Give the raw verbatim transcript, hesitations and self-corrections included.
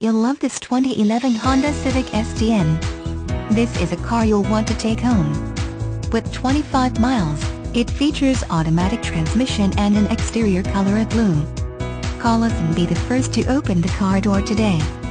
You'll love this twenty eleven Honda Civic Sdn. This is a car you'll want to take home. With twenty-five miles, it features automatic transmission and an exterior color of blue. Call us and be the first to open the car door today.